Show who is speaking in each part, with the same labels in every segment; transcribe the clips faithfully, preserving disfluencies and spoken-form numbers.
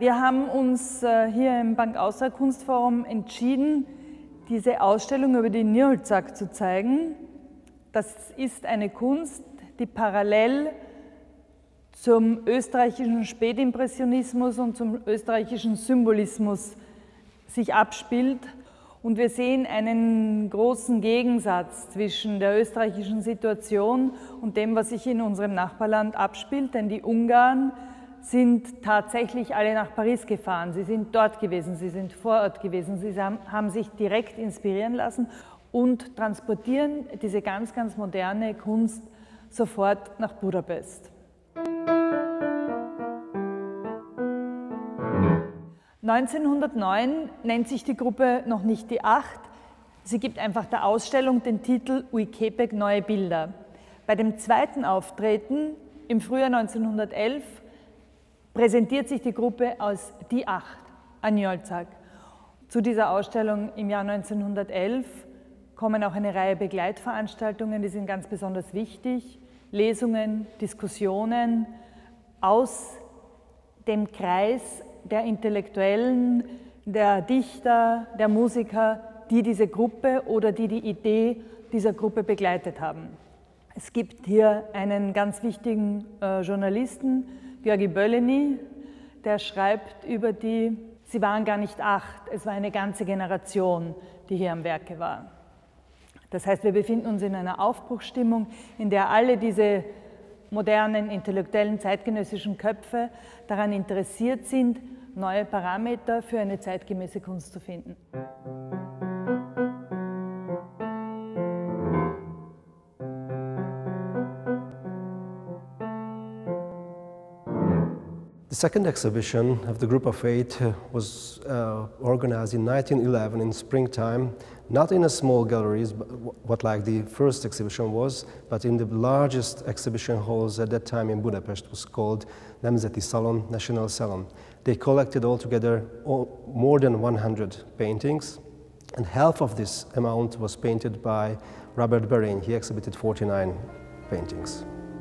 Speaker 1: Wir haben uns hier im Bank-Austria Kunstforum entschieden, diese Ausstellung über die Nijolcak zu zeigen. Das ist eine Kunst, die parallel zum österreichischen Spätimpressionismus und zum österreichischen Symbolismus sich abspielt. Und wir sehen einen großen Gegensatz zwischen der österreichischen Situation und dem, was sich in unserem Nachbarland abspielt. Denn die Ungarn sind tatsächlich alle nach Paris gefahren. Sie sind dort gewesen, sie sind vor Ort gewesen, sie haben sich direkt inspirieren lassen und transportieren diese ganz, ganz moderne Kunst sofort nach Budapest. neunzehnhundertneun nennt sich die Gruppe noch nicht die Acht. Sie gibt einfach der Ausstellung den Titel Új képek, neue Bilder. Bei dem zweiten Auftreten im Frühjahr neunzehnhundertelf präsentiert sich die Gruppe als die Acht, a Nijolcak. Zu dieser Ausstellung im Jahr neunzehnhundertelf kommen auch eine Reihe Begleitveranstaltungen, die sind ganz besonders wichtig. Lesungen, Diskussionen aus dem Kreis der Intellektuellen, der Dichter, der Musiker, die diese Gruppe oder die die Idee dieser Gruppe begleitet haben. Es gibt hier einen ganz wichtigen äh, Journalisten, György Bölöni, der schreibt über die, sie waren gar nicht acht, es war eine ganze Generation, die hier am Werke war. Das heißt, wir befinden uns in einer Aufbruchsstimmung, in der alle diese modernen, intellektuellen, zeitgenössischen Köpfe daran interessiert sind, neue Parameter für eine zeitgemäße Kunst zu finden.
Speaker 2: The second exhibition of the Group of Eight was uh, organized in nineteen eleven in springtime, not in a small galleries, but what like the first exhibition was, but in the largest exhibition halls at that time in Budapest, was called Nemzeti Salon, National Salon. They collected altogether all, more than one hundred paintings, and half of this amount was painted by Robert Barény. He exhibited forty-nine paintings.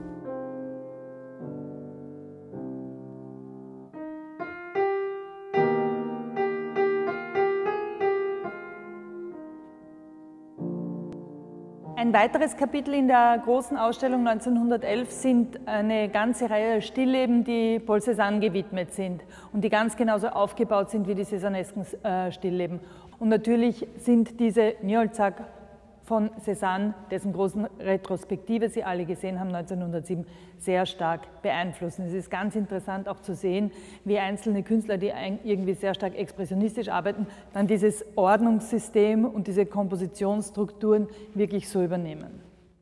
Speaker 1: Ein weiteres Kapitel in der großen Ausstellung neunzehnhundertelf sind eine ganze Reihe Stillleben, die Paul Cézanne gewidmet sind und die ganz genauso aufgebaut sind wie die Cézanesken äh, Stillleben. Und natürlich sind diese Nijolcak von Cézanne, dessen großen Retrospektive Sie alle gesehen haben, neunzehnhundertsieben, sehr stark beeinflussen. Es ist ganz interessant auch zu sehen, wie einzelne Künstler, die irgendwie sehr stark expressionistisch arbeiten, dann dieses Ordnungssystem und diese Kompositionsstrukturen wirklich so übernehmen.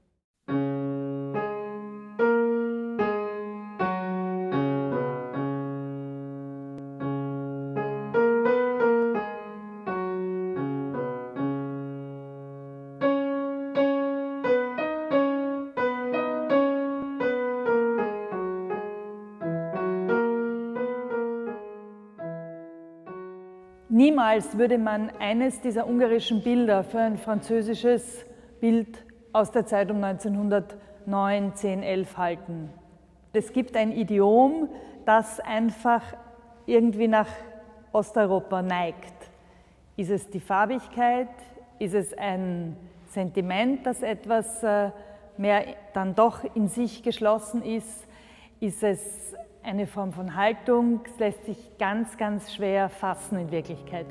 Speaker 1: Niemals würde man eines dieser ungarischen Bilder für ein französisches Bild aus der Zeit um neunzehnhundertneun, zehn, elf halten. Es gibt ein Idiom, das einfach irgendwie nach Osteuropa neigt. Ist es die Farbigkeit? Ist es ein Sentiment, das etwas mehr dann doch in sich geschlossen ist? Ist es eine Form von Haltung? Es lässt sich ganz, ganz schwer fassen in Wirklichkeit.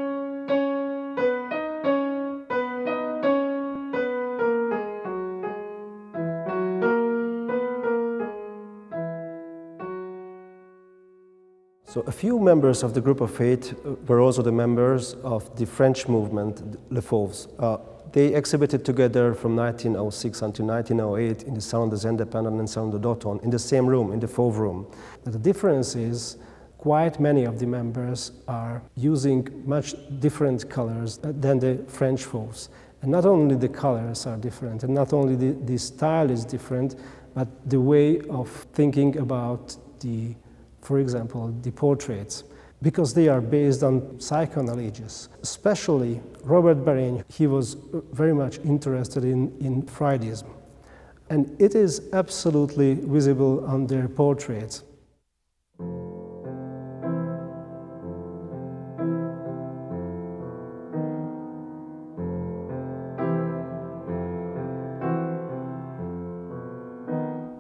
Speaker 2: So a few members of the Group of Eight were also the members of the French movement, Les Fauves. Uh, they exhibited together from nineteen oh six until nineteen oh eight in the Salon des Indépendants and Salon de Dauphine, in the same room, in the Fauve room. But the difference is quite many of the members are using much different colors than the French Fauves. And not only the colors are different, and not only the, the style is different, but the way of thinking about the, for example, the portraits, because they are based on psychoanalysis. Especially Robert Barény, he was very much interested in, in Freudism. And it is absolutely visible on their portraits.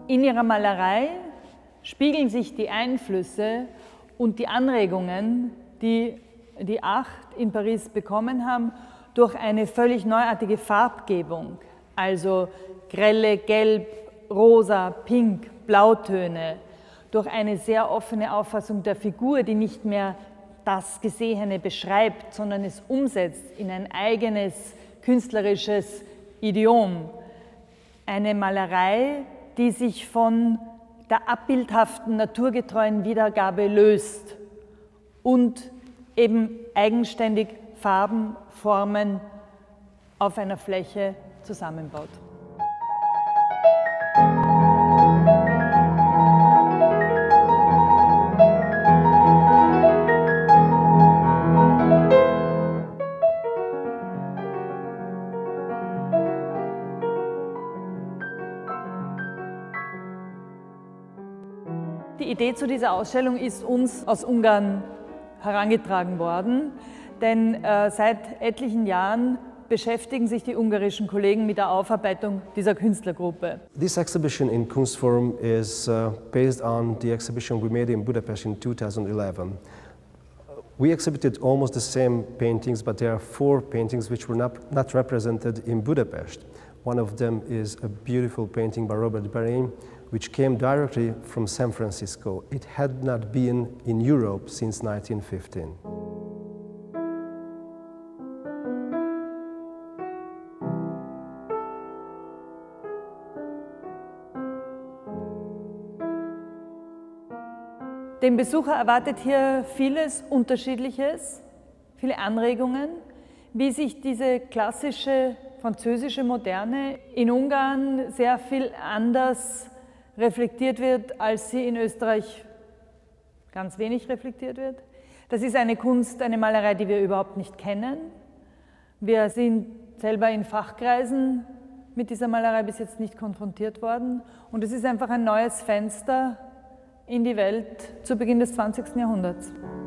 Speaker 1: in ihrer Malerei spiegeln sich die Einflüsse und die Anregungen, die die Acht in Paris bekommen haben, durch eine völlig neuartige Farbgebung, also grelle Gelb, Rosa, Pink, Blautöne, durch eine sehr offene Auffassung der Figur, die nicht mehr das Gesehene beschreibt, sondern es umsetzt in ein eigenes künstlerisches Idiom. Eine Malerei, die sich von der abbildhaften, naturgetreuen Wiedergabe löst und eben eigenständig Farben, Formen auf einer Fläche zusammenbaut. Die Idee zu dieser Ausstellung ist uns aus Ungarn herangetragen worden, denn äh, seit etlichen Jahren beschäftigen sich die ungarischen Kollegen mit der Aufarbeitung dieser Künstlergruppe.
Speaker 2: This exhibition in Kunstforum is uh, based on the exhibition we made in Budapest in two thousand eleven. We exhibited almost the same paintings, but there are four paintings which were not, not represented in Budapest. One of them is a beautiful painting by Robert Barré, which came directly from San Francisco. It had not been in Europe since nineteen fifteen.
Speaker 1: Den Besucher erwartet hier vieles Unterschiedliches, viele Anregungen, wie sich diese klassische französische Moderne in Ungarn sehr viel anders reflektiert wird, als sie in Österreich ganz wenig reflektiert wird. Das ist eine Kunst, eine Malerei, die wir überhaupt nicht kennen. Wir sind selber in Fachkreisen mit dieser Malerei bis jetzt nicht konfrontiert worden. Und es ist einfach ein neues Fenster in die Welt zu Beginn des zwanzigsten Jahrhunderts.